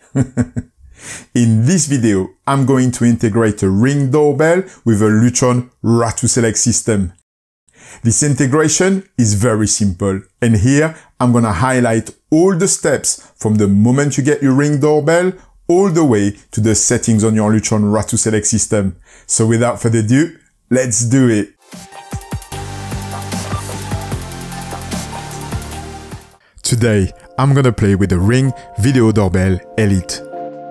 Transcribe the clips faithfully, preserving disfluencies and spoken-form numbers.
In this video, I'm going to integrate a Ring doorbell with a Lutron RA2Select system. This integration is very simple, and here I'm gonna highlight all the steps from the moment you get your Ring doorbell all the way to the settings on your Lutron RA2Select system. So without further ado, let's do it. Today, I'm gonna play with the Ring Video Doorbell Elite.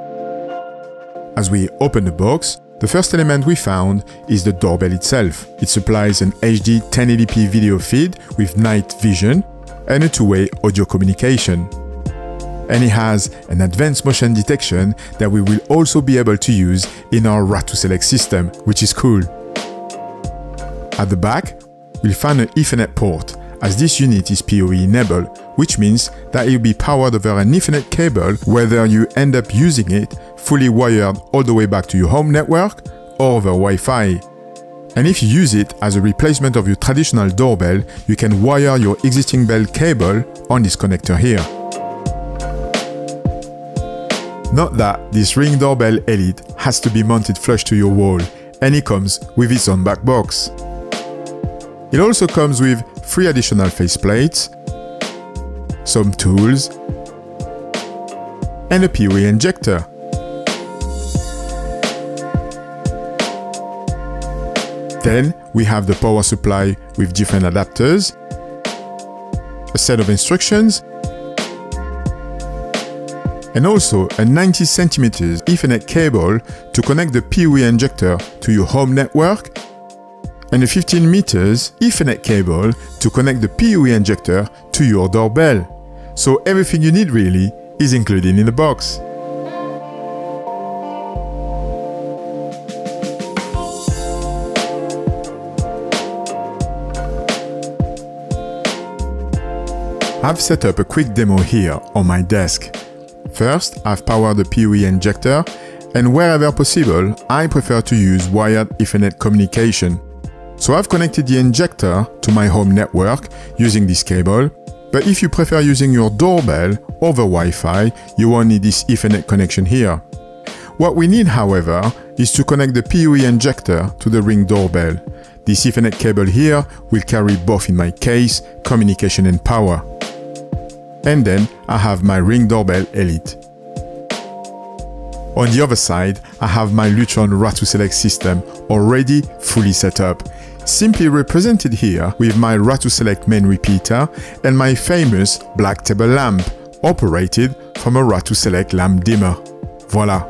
As we open the box, the first element we found is the doorbell itself. It supplies an H D ten eighty p video feed with night vision and a two-way audio communication. And it has an advanced motion detection that we will also be able to use in our RA2Select system, which is cool. At the back, we'll find an Ethernet port, as this unit is P O E enabled, which means that it will be powered over an Ethernet cable whether you end up using it fully wired all the way back to your home network or over Wi-Fi. And if you use it as a replacement of your traditional doorbell, you can wire your existing bell cable on this connector here. Note that this Ring Doorbell Elite has to be mounted flush to your wall, and it comes with its own back box. It also comes with three additional faceplates, some tools, and a P O E injector. Then we have the power supply with different adapters, a set of instructions, and also a ninety centimeters Ethernet cable to connect the P O E injector to your home network, and a fifteen meters Ethernet cable to connect the P O E injector to your doorbell. So everything you need really is included in the box. I've set up a quick demo here on my desk. First, I've powered the P O E injector, and wherever possible, I prefer to use wired Ethernet communication. So I've connected the injector to my home network using this cable, but if you prefer using your doorbell over Wi-Fi, you won't need this Ethernet connection here. What we need, however, is to connect the P O E injector to the Ring doorbell. This Ethernet cable here will carry both in my case, communication and power. And then I have my Ring Doorbell Elite. On the other side, I have my Lutron RA2Select system already fully set up, simply represented here with my RA2Select main repeater and my famous black table lamp, operated from a RA2Select lamp dimmer. Voila!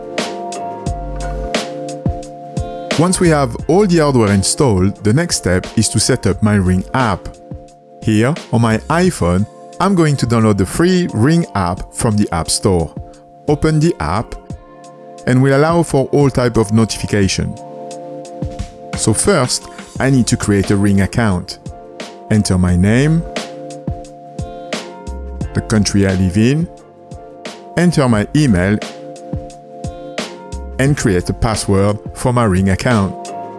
Once we have all the hardware installed, the next step is to set up my Ring app. Here, on my iPhone, I'm going to download the free Ring app from the App Store. Open the app, and will allow for all type of notification. So first, I need to create a Ring account. Enter my name, the country I live in, enter my email, and create a password for my Ring account.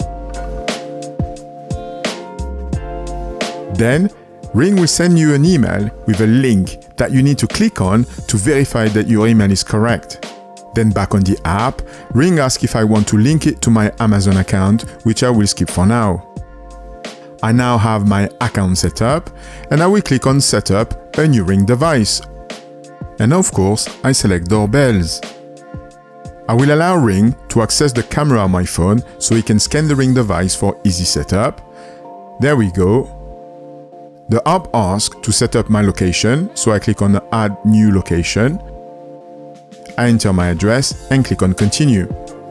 Then, Ring will send you an email with a link that you need to click on to verify that your email is correct. Then back on the app, Ring asks if I want to link it to my Amazon account, which I will skip for now. I now have my account set up, and I will click on Set up a new Ring device. And of course, I select doorbells. I will allow Ring to access the camera on my phone so he can scan the Ring device for easy setup. There we go. The app asks to set up my location, so I click on Add New Location. I enter my address and click on Continue.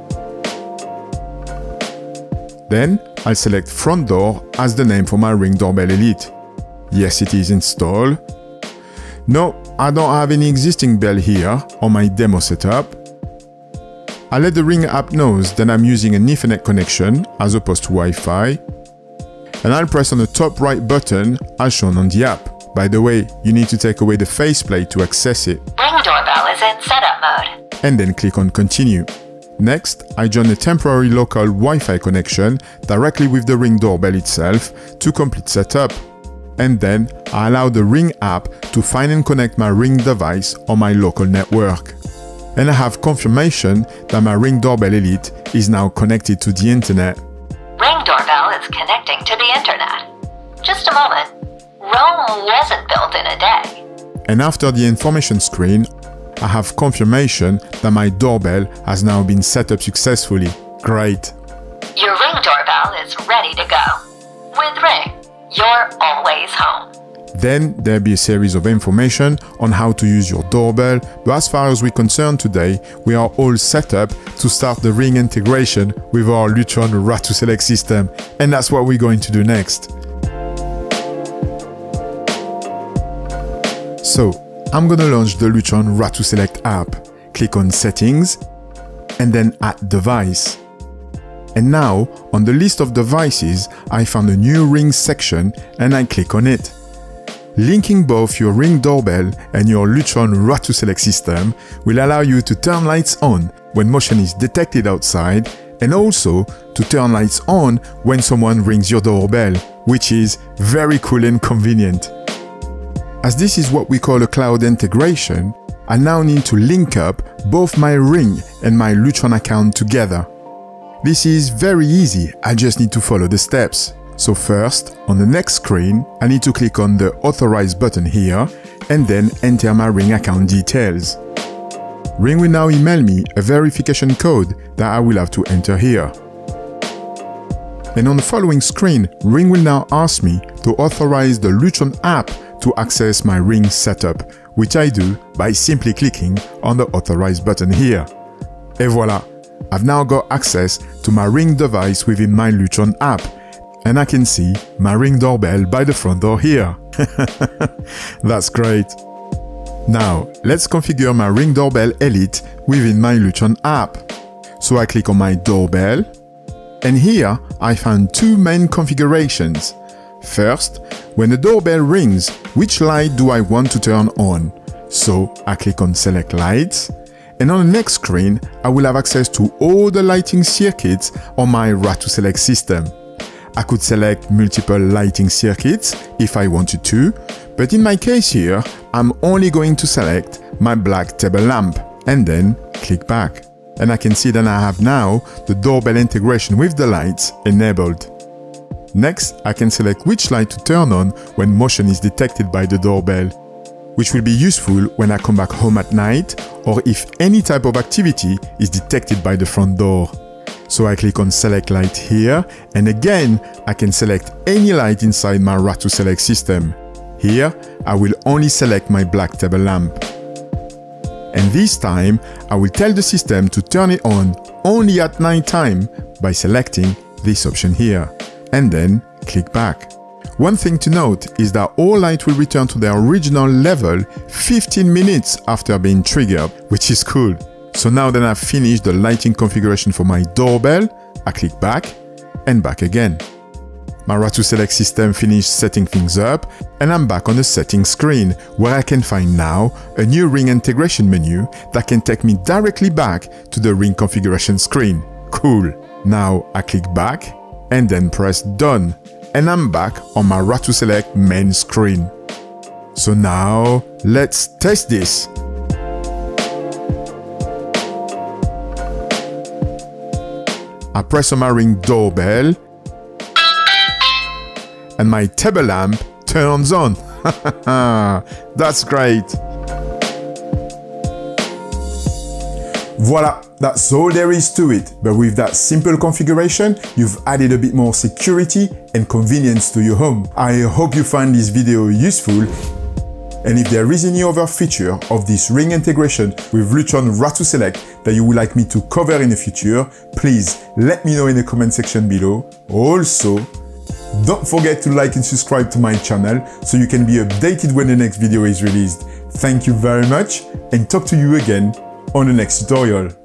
Then I'll select Front Door as the name for my Ring Doorbell Elite. Yes, it is installed. No, I don't have any existing bell here on my demo setup. I let the Ring app know that I'm using an Ethernet connection as opposed to Wi-Fi. And I'll press on the top right button as shown on the app. By the way, you need to take away the faceplate to access it. Ring doorbell is in setup mode. And then click on Continue. Next, I join a temporary local Wi-Fi connection directly with the Ring doorbell itself to complete setup. And then I allow the Ring app to find and connect my Ring device on my local network. and I have confirmation that my Ring Doorbell Elite is now connected to the internet. Ring Doorbell is connecting to the internet. Just a moment. Rome wasn't built in a day. And after the information screen, I have confirmation that my doorbell has now been set up successfully. Great. Your Ring Doorbell is ready to go. With Ring, you're always home. Then there'll be a series of information on how to use your doorbell, but as far as we're concerned today, we are all set up to start the Ring integration with our Lutron RA2Select system, and that's what we're going to do next. So, I'm gonna launch the Lutron RA2Select app, click on Settings, and then Add Device. And now, on the list of devices, I found a new Ring section and I click on it. Linking both your Ring doorbell and your Lutron RA2Select system will allow you to turn lights on when motion is detected outside, and also to turn lights on when someone rings your doorbell, which is very cool and convenient. As this is what we call a cloud integration, I now need to link up both my Ring and my Lutron account together. This is very easy, I just need to follow the steps. So first, on the next screen, I need to click on the Authorize button here and then enter my Ring account details. Ring will now email me a verification code that I will have to enter here. And on the following screen, Ring will now ask me to authorize the Lutron app to access my Ring setup, which I do by simply clicking on the Authorize button here. Et voila! I've now got access to my Ring device within my Lutron app, and I can see my Ring doorbell by the front door here. That's great! Now, let's configure my Ring Doorbell Elite within my Lutron app. So I click on my doorbell, and here I found two main configurations. First, when the doorbell rings, which light do I want to turn on? So I click on Select Lights, and on the next screen, I will have access to all the lighting circuits on my RA2Select system. I could select multiple lighting circuits if I wanted to, but in my case here, I'm only going to select my black table lamp, and then click back. And I can see that I have now the doorbell integration with the lights enabled. Next, I can select which light to turn on when motion is detected by the doorbell, which will be useful when I come back home at night or if any type of activity is detected by the front door. So I click on Select Light here, and again, I can select any light inside my RA2Select system. Here, I will only select my black table lamp. And this time, I will tell the system to turn it on only at night time by selecting this option here, and then click back. One thing to note is that all light will return to their original level fifteen minutes after being triggered, which is cool. So now that I've finished the lighting configuration for my doorbell, I click back and back again. My RA2Select system finished setting things up, and I'm back on the settings screen, where I can find now a new Ring integration menu that can take me directly back to the Ring configuration screen. Cool! Now I click back and then press Done, and I'm back on my RA2Select main screen. So now let's test this. I press on my Ring doorbell, and my table lamp turns on. That's great! Voila, that's all there is to it. But with that simple configuration, you've added a bit more security and convenience to your home. I hope you find this video useful. And if there is any other feature of this Ring integration with Lutron RA2Select that you would like me to cover in the future, please let me know in the comment section below. Also, don't forget to like and subscribe to my channel so you can be updated when the next video is released. Thank you very much, and talk to you again on the next tutorial.